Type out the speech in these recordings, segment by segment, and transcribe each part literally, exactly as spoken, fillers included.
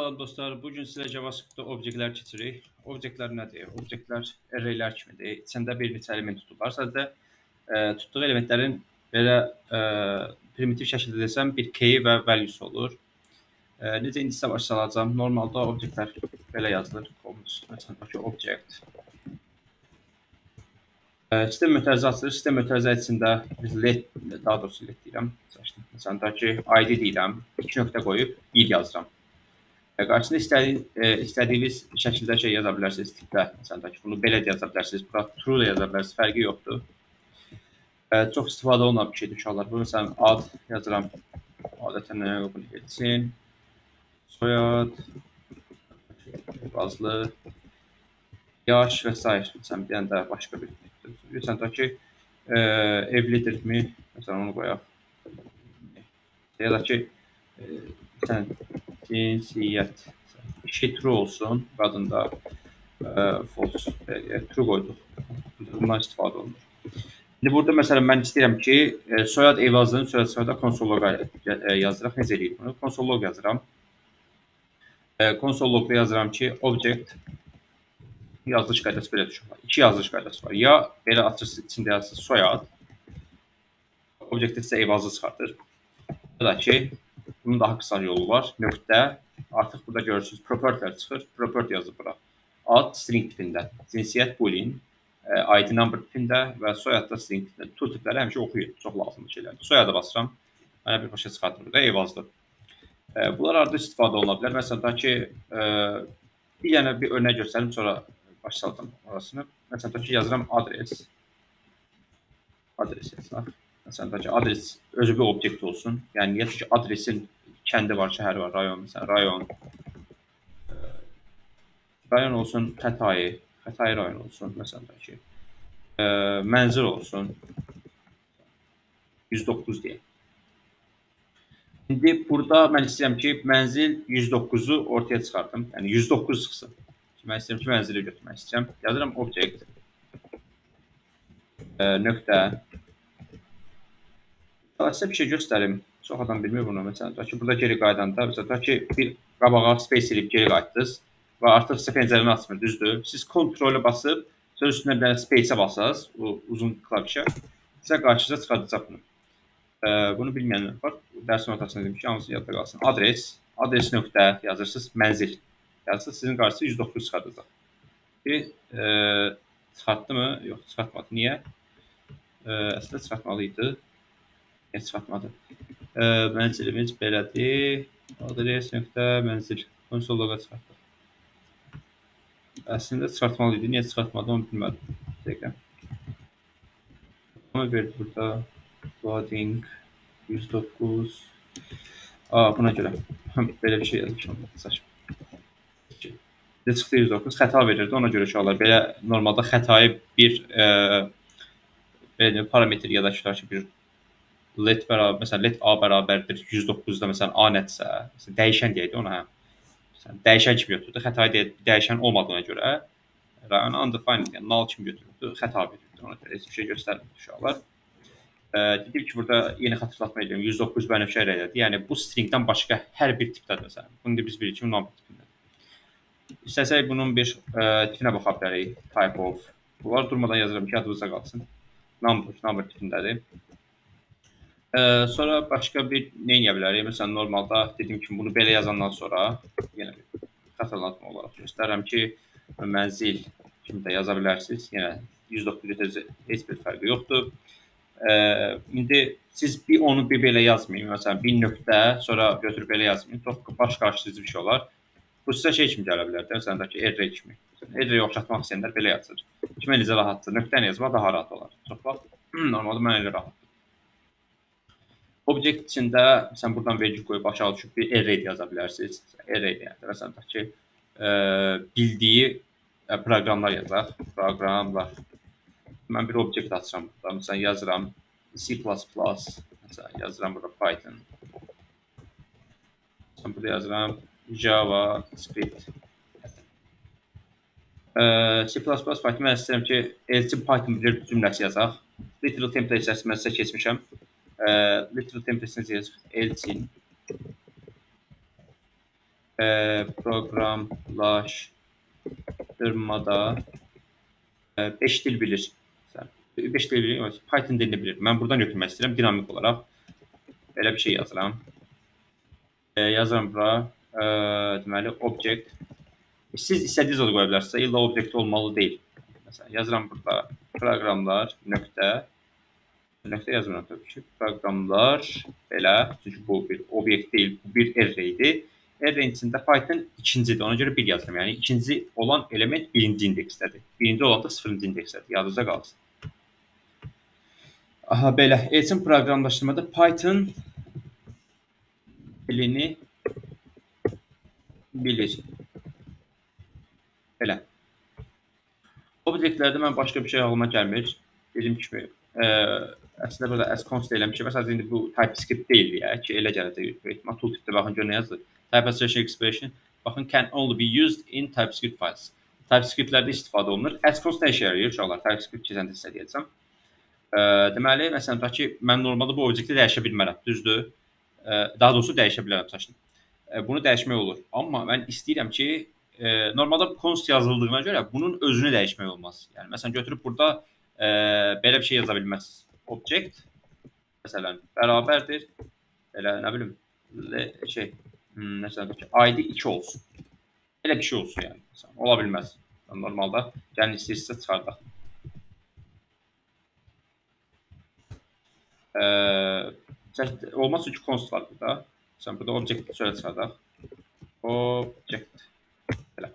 Salam dostlar, bugün sizə JavaScript-də obyektlər keçirik. Obyektlər nədir? Obyektlər arraylər kimidir. İçində bir neçə element tutublar. Sadəcə e, tutduğu elementlərin belə e, primitiv şəkildə desəm bir key və values olur. E, necə indi sizə başa salacağam. Normalda obyektlər belə yazılır. Məsələn, ki, object. E, sistem mötərizə açılır. Sistem mötərizə içində biz let, daha doğrusu let deyirəm. Məsələn, ki, I D deyirəm. İki nöqtə qoyub id yazıram. Qarşısında istədiyi, e, istədiyiniz şəkildə şey yaza bilərsiniz tipdə. Məsələn, ki, bunu belə də yaza bilərsiniz, bura true da yaza bilərsiniz, fərqi yoxdur. E, çox istifadə olunan bir şeydir uşaqlar. Bu, məsələn, ad yazıram, adətən nə yoxunu geçsin, soyad, bazlı, yaş və s. Məsələn, bir dənə də başqa bir tipdir. Məsələn, ki, e, evlidirmi, məsələn, onu qoyaq. Ya da ki, e, məsələn, cinsiyyət. Şey true olsun, qadında e, false, e, true qoyduq. Bundan istifadə olunur. İndi burada məsələn mən istəyirəm ki, e, soyad evazının soyad soyada konsol loqa e, yazıraq. Necə eləyib bunu? Konsol log yazıram. E, konsol logda yazıram ki, object yazılış qaydası belə düşür. İki yazılış qaydası var. Ya belə açırsınız, içində yazırsınız soyad. Object sizə evazı çıxardır. Ya da ki, bunun daha qısa yolu var. Nöqtə. Artıq burada görürsünüz, property'lər çıxır. Property yazılır bura. Ad string tipində, cinsiyyət boolean, I D number tipində və soyad da string tipində. Two tipləri həmişə oxuyun. Çox lazımlı şeylərdir. Soyada basıram. Mənə bir başa çıxardır burada, evazdır. Bunlar arada istifadə oluna bilər. Məsələn, ki, bir dənə bir örnək göstərim, sonra başlayalım orasını. Məsələn, ki, yazıram adres. Adres yazaq. Məsələn, ki, adres özü bir obyekt olsun. Yəni, niyyət ki, adresin kəndi var, şəhər var, rayon, məsələn, rayon. Rayon olsun, Xətai, Xətai rayon olsun, məsələn, ki, mənzil olsun, yüz doqquz deyək. İndi burada mən istəyirəm ki, mənzil yüz doqquzu ortaya çıxardım, yəni yüz doqquz çıxsın. Mən istəyirəm ki, mənzili götürmək istəyirəm. Yazıram object, nöqtə. Sizə bir şey göstərim. Çox adam bilmir bunu. Məsələn, ki, burada geri qaydanda, məsələn, ki, bir qabağa space edib geri qayıtdınız və artıq sizə pəncərəni açmır, düzdür. Siz kontrolü basıb, sonra üstünə bir dənə space-ə basasınız, uzun klavişə, sizə qarşınıza çıxardacaq bunu. E, bunu bilməyənlər var. Dərsin ortasına dedim ki, yalnız yadda qalsın. Adres, adres nöqtə yazırsınız, mənzil yazırsınız, sizin qarşısında yüz doqquz çıxardacaq. Bir, e, çıxartdı mı? Yox, çıxartmadı. Niyə? E, əslində çıxartmalıydı. Niyə çıxartmadı? E, mənzilimiz belədir. Adres nöqtə mənzil. Konsol loqa çıxartdı. Əslində çıxartmalıydı. Niyə çıxartmadı onu bilmədim. Dəqiqə. Onu verdi burada. Loading yüz doqquz. Aa, buna görə. Belə bir şey yazmışam. Saçma. Bizə çıxdı yüz doqquz. Xəta verirdi. Ona görə uşaqlar belə normalda xətayı bir e, belə parametr ya da ki, bir let bərabər, məsələn, let A bərabərdir yüz doqquzda, məsələn, A netsə, məsələn, dəyişən deyək də ona, hə. Məsələn, dəyişən kimi götürdü, xətayı deyək, dəyişən olmadığına görə, rayon undefined, yəni null kimi götürdü, xəta verirdi, ona görə heç bir şey göstərmir uşaqlar. E, dedim ki, burada yeni xatırlatma edirəm, yüz doqquz bənövşə rəylədir, yəni bu stringdən başqa hər bir tipdədir, məsələn, bunu da biz bilirik ki, number tipində. İstəsək bunun bir e, tipinə baxa bilərik, type of, bunlar durmadan yazıram ki, adımızda qalsın, number, number tipindədir. Ee, sonra başqa bir nə edə bilərik? Məsələn, normalda dediyim kimi bunu belə yazandan sonra yenə bir xatırlatma olaraq göstərirəm ki, mənzil kimi də yaza bilərsiniz. Yenə yüz doqquz heç bir fərqi yoxdur. Ee, indi siz bir onu bir belə yazmayın. Məsələn, bir nöqtə, sonra götürüb belə yazmayın. Çox baş qarşılayıcı bir şey olar. Bu sizə şey kimi gələ bilər də, məsələn, ki, array kimi. Array-yə oxşatmaq istəyənlər belə yazır. Kimə necə rahatdır? Nöqtəni yazmaq daha rahat olar. Çox vaxt normalda mən elə rahat. Object içində, məsələn, buradan vergül qoyub aşağı düşüb bir array yaza bilərsiniz. Array yəni, məsələn, ki, e, bildiyi e, proqramlar yazaq. Proqramlar. Mən bir object açıram burada. Məsələn, yazıram C plus plus. Məsələn, yazıram burada Python. Məsələn, burada yazıram JavaScript. E, C plus plus Python. Mən istəyirəm ki, elçin Python bilir cümləsi yazaq. Literal template içərisində mən sizə keçmişəm. Uh, literal template yazıq elçin e, proqramlaşdırmada beş dil bilir. beş dil bilir, Python dilini bilir. Mən buradan götürmək istəyirəm dinamik olaraq. Belə bir şey yazıram. E, yazıram bura. E, deməli, object. Siz istədiyiniz oda qoya bilərsiniz. İlla object olmalı deyil. Məsələn, yazıram burada proqramlar, nöqtə. Nöqtə yazmıram tabii ki. Proqramlar, belə. Çünki bu bir obyekt deyil, bu bir array'dir. Array'in içində Python ikincidir. Ona görə bir yazıram. Yəni, ikinci olan element birinci indeksdədir. Birinci olan da sıfırıncı indeksdədir. Yadınızda qalsın. Aha, belə. Elçin proqramlaşdırmada Python dilini bilir. Belə. Obyektlərdə mən başqa bir şey ağlıma gəlmir. Dediyim kimi, e, əslində burada as const eləmişəm. Məsələn, indi bu TypeScript deyil ya ki, elə gələcək. Ehtimal tooltipdə baxın gör nə yazılır. Type assertion expression baxın can only be used in TypeScript files. TypeScript-lərdə istifadə olunur. As const nə işə yarayır uşaqlar? TypeScript keçəndə sizə deyəcəm. E, deməli, məsələn, tutaq ki, mən normalda bu obyekti dəyişə bilmərəm, düzdür? E, daha doğrusu dəyişə bilərəm saçını. E, bunu dəyişmək olur. Amma mən istəyirəm ki, E, normalda const yazıldığına görə bunun özünü dəyişmək olmaz. Yəni, məsələn, götürüb burada e, belə bir şey yaza bilməzsiniz. Object, məsələn, bərabərdir. Elə, nə bilim, şey, hmm, məsələn, I D iki olsun. Elə bir şey olsun, yəni. Məsələn, ola bilməz. Normalda, gəlin istəyirsə çıxardaq. E, olmaz çünki const var burada. Məsələn, burada object şöyle çıxardaq. Object. Belə.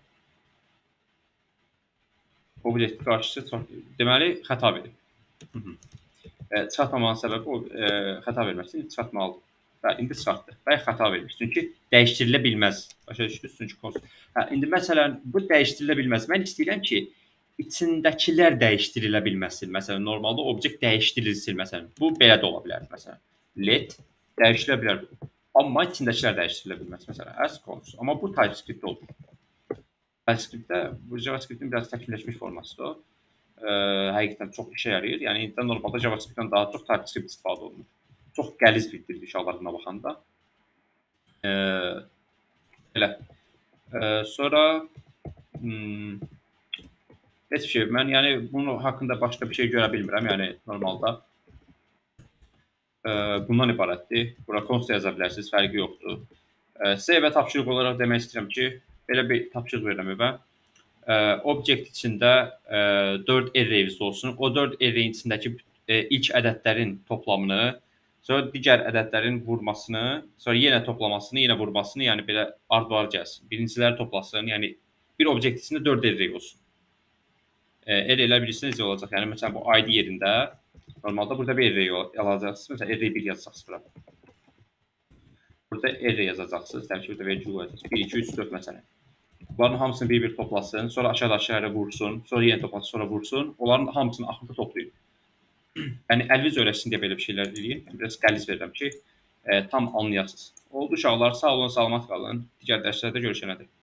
Obyekt qarşısı deməli xəta verir. e, çıxartmamanın səbəbi o e, xəta verməsi çıxartmalıdır. Və indi çıxartdı. Və xəta vermiş. Çünki dəyişdirilə bilməz. Başa düşdünüz? Çünki const. Hə, indi məsələn bu dəyişdirilə bilməz. Mən istəyirəm ki, içindəkilər dəyişdirilə bilməsin. Məsələn, normalda obyekt dəyişdirilsin. Məsələn, bu belə də ola bilər. Məsələn, let dəyişilə bilər. Amma içindəkilər dəyişdirilə bilməz. Məsələn, as const. Amma bu TypeScript olur. TypeScript-də bu JavaScript-in biraz təkmilləşmiş formasıdır o. E, həqiqətən çox işə yarayır. Yəni, normalda JavaScript-dən daha çox TypeScript istifadə olunur. Çox qəliz bir dildir uşaqlarına baxanda. E, belə. E, sonra hmm, heç bir şey. Mən yəni bunun haqqında başqa bir şey görə bilmirəm. Yəni, normalda e, bundan ibarətdir. Bura const yaza bilərsiniz, fərqi yoxdur. E, sizə evə tapşırıq olaraq demək istəyirəm ki, belə bir tapşırıq verirəm evə. E, object içində e, dörd arrays olsun. O dörd arrayin içindəki e, ilk ədədlərin toplamını, sonra digər ədədlərin vurmasını, sonra yenə toplamasını, yenə vurmasını, yəni belə ard-var gəlsin. Birinciləri toplasın, yəni bir object içində dörd array olsun. E, arraylər bilirsiniz necə olacaq? Yəni məsələn bu I D yerində normalda burada bir array alacaqsınız. Məsələn array bir yazacaqsınız bura. Burada array yazacaqsınız. Təbii ki, burada vergül qoyacaqsınız. bir, iki, üç, dörd məsələn. Bunların hamısını bir-bir toplasın, sonra aşağı aşağı vursun, sonra yenə toplasın, sonra vursun. Onların hamısını axırda toplayın. Yəni əliniz öyrəşsin deyə belə bir şeylər eləyin. Biraz qəliz verirəm ki, e, tam anlayasınız. Oldu uşaqlar, sağ olun, salamat qalın. Digər dərslərdə görüşənədir.